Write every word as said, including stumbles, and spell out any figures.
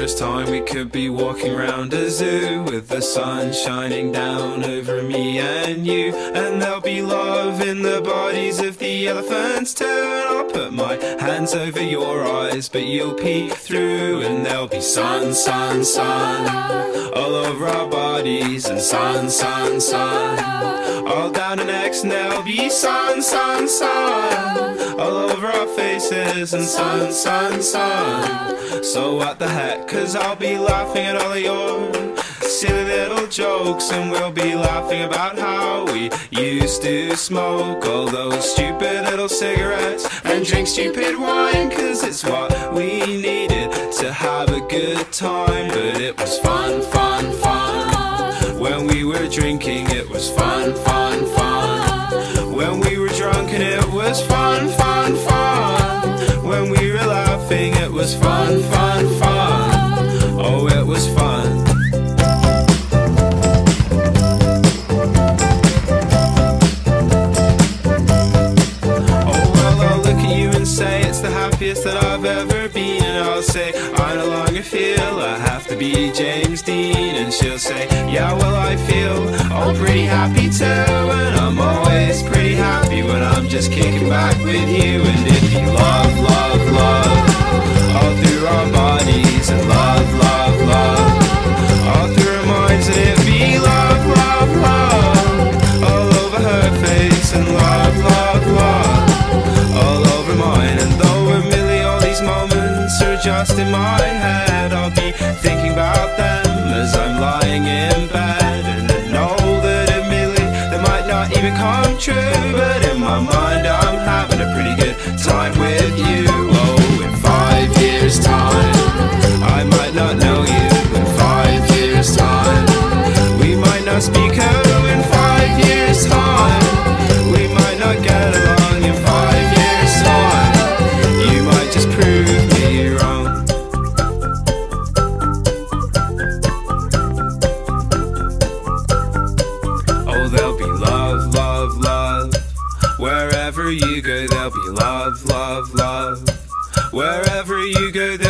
years' time we could be walking round a zoo with the sun shining down over me and you, and there'll be love in the bodies of the elephants too. And I'll put my hands over your eyes, but you'll peek through, and there'll be sun, sun, sun all over our bodies, and sun, sun, sun all down our necks, and there'll be sun, sun, sun all over our faces, and sun, sun, sun. So what the heck, 'cause I'll be laughing at all of your silly little jokes, and we'll be laughing about how we used to smoke all those stupid little cigarettes and drink stupid wine, 'cause it's what we needed to have a good time. But it was fun, fun, fun when we were drinking. It was fun, fun, fun when we were drunk, and it was fun, fun, fun when we were laughing. It was fun, fun, fun. Oh, it was fun. That I've ever been, and I'll say I no longer feel I have to be James Dean, and she'll say, yeah, well, I feel all pretty happy too, and I'm always pretty happy when I'm just kicking back with you. And it'd be love, love, love all through our bodies, and love, love, love all through our minds, and it'd be love, love, love all over her face, and love, love, love all over mine. And though moments are just in my head, I'll be thinking about them as I'm lying in bed, and I know that admittedly they might not even come true, but in my mind I'm having a pretty good time with you. Oh, in five years time I might not know you. In five years time we might not speak. Oh, in five years time we might not get along. In five years time you might just prove me wrong. Oh, there'll be love, love, love wherever you go. There'll be love, love, love wherever you go.